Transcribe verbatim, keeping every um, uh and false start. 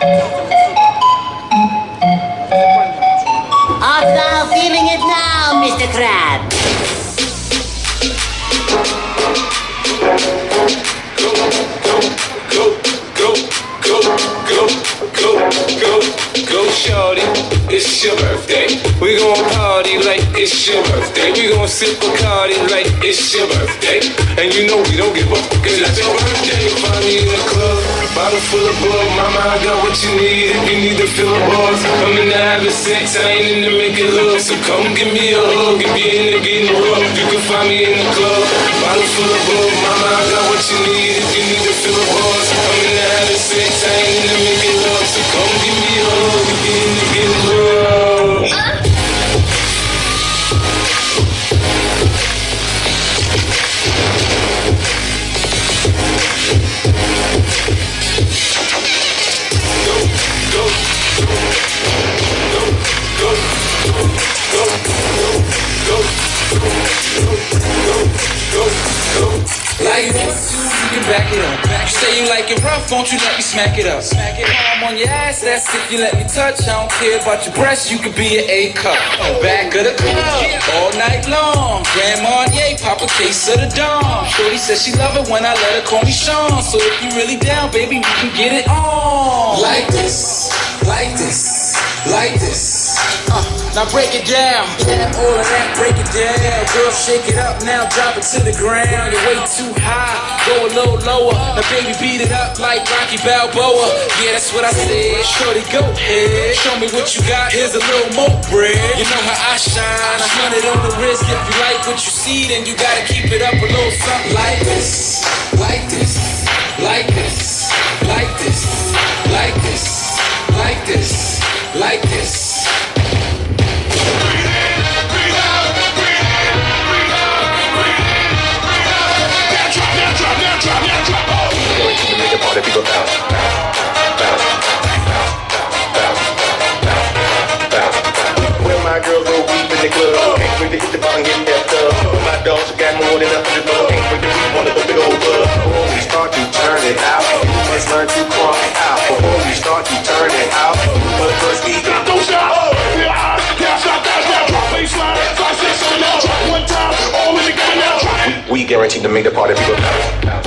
Art thou feeling it now, Mister Crab? Go, go, go, go, go, go, go, go, shorty. It's your birthday. We gon' party like it's your birthday. We gon' sip Bacardi like it's your birthday. And you know we don't give up, cause it's your birthday. You'll find me in the club, bottle full of bug. Mama, I got what you need if you need to fill a buzz. I'm in the having sex, I ain't in the making love. So come give me a hug if you're in the getting rough. You can find me in the club, bottle full of bug. Mama, I got what you need if you need to fill a buzz. I'm in the having sex, I ain't in the making love. So come give me a hug if you're in the getting rough. Like this, you can back it up. You say you like it rough, won't you let me smack it up? Smack it home on your ass, that's if you let me touch. I don't care about your breasts, you could be an A cup. Back of the club, all night long. Grand Marnier, pop a case of the Dom. Shorty says she love it when I let her call me Sean. So if you really down, baby, we can get it on. Like this, like this, like this. Uh, now break it down, yeah, all of that, break it down. Girl, shake it up now, drop it to the ground. You're way too high, go a little lower. Now baby, beat it up like Rocky Balboa. Yeah, that's what I said. Shorty, go ahead, show me what you got. Here's a little more bread. You know how I shine, a hundred on the wrist. If you like what you see, then you gotta keep it up a little something like this, like this, like this, like this, like this, like this, like this. Party people bounce, bounce, bounce, bounce, bounce, bounce. Where my girls go deep in the club, can't wait to hit the bar and get that stuff. My dogs got more than a hundred love, can't wait to reach one of the big old bug. Before we start to turn it out, you must learn to crunk out. Before we start to turn it out, but first we got those shots. Yeah, yeah, shot that, now drop baseline, five, six, seven, now drop one time, all in the game now. We guaranteed to make the party people bounce.